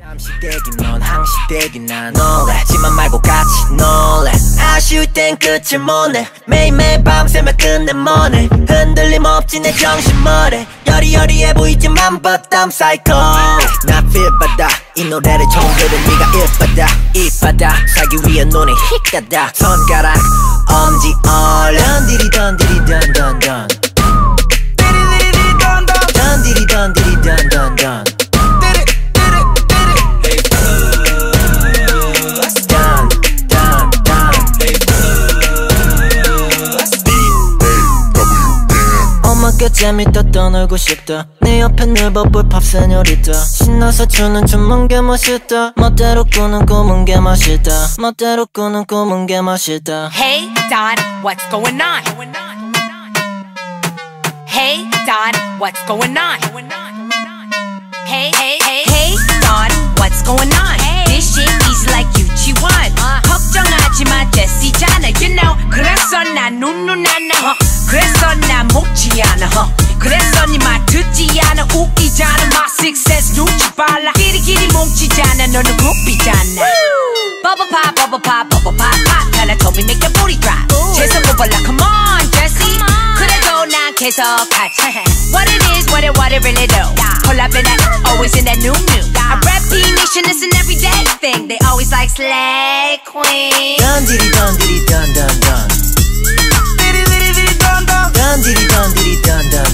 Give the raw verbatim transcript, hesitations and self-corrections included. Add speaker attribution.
Speaker 1: 함시대기 넌 항시대기 난 놀래지만 말고 같이 놀래. 아쉬울 땐 끝을 못내. 매일매일 밤새며 끝내 뭐네. 흔들림 없지 내 정신머리. 여리여리해 보이지만 but I'm psycho. 나 feel 받아 이 노래를 처음 들은 네가 일받아 이받아 살기 위해 눈이 휙가다. 손가락 엄지 얼른 던디리 던디리 던던던 던디리 던디리 던던던 엄마께 재밌다 떠놀고 싶다. 네 옆에 늘 버블 팝 세뇨리타. 신나서 추는 춤은 게 멋있다. 멋대로 꾸는 꿈은 게 멋있다. 멋대로 꾸는 꿈은 게 멋있다.
Speaker 2: Hey Don, what's going on? Hey Don, what's going on? Hey hey hey hey Don, what's going on? This shit is like 유치원. 걱정하지마 jes시잖아 you know. 그래서 난 눈눈 안 나. 그래서 난 먹지 않아. 그래서 네 말 듣지 않아. 웃기잖아. My success 눈치 빨라. 끼리끼리 뭉치잖아. 너는 굽이잖아. Bubble pop, bubble pop, bubble pop, pop. 하나 더 make your booty drop. 재서 뽑아라, come on, Jessie. 그래도 난 계속하지. What it is, what it, what it really do. 콜라비 나 always in that new new. I rap P-Nation, it's an everyday thing. They always like slay queen.
Speaker 1: 던디리 던디리 던던던 던디리 던디리 던던